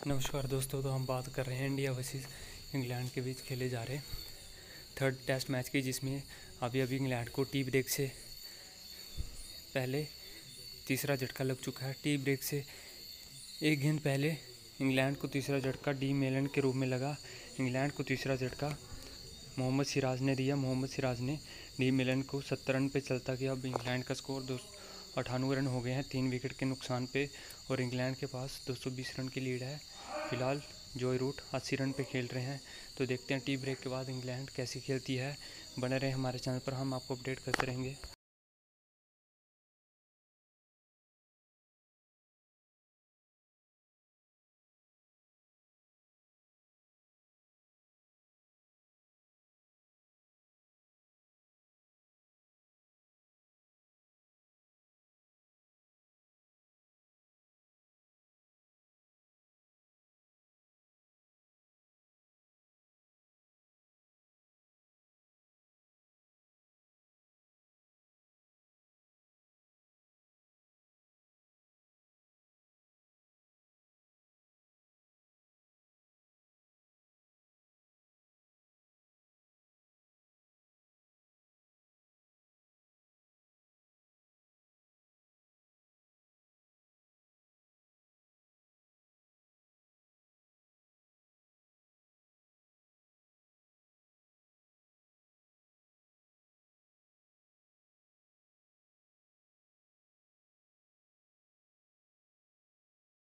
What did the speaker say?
नमस्कार दोस्तों। तो हम बात कर रहे हैं इंडिया वर्सेस इंग्लैंड के बीच खेले जा रहे थर्ड टेस्ट मैच की, जिसमें अभी इंग्लैंड को टी ब्रेक से पहले तीसरा झटका लग चुका है। टी ब्रेक से एक गेंद पहले इंग्लैंड को तीसरा झटका डी मिलन के रूप में लगा। इंग्लैंड को तीसरा झटका मोहम्मद सिराज ने दिया। मोहम्मद सिराज ने डी मिलन को 70 रन पे चलता किया। अब इंग्लैंड का स्कोर 298 रन हो गए हैं 3 विकेट के नुकसान पे, और इंग्लैंड के पास 220 रन की लीड है। फिलहाल जॉय रूट 80 रन पे खेल रहे हैं। तो देखते हैं टी ब्रेक के बाद इंग्लैंड कैसी खेलती है। बने रहें हमारे चैनल पर, हम आपको अपडेट करते रहेंगे।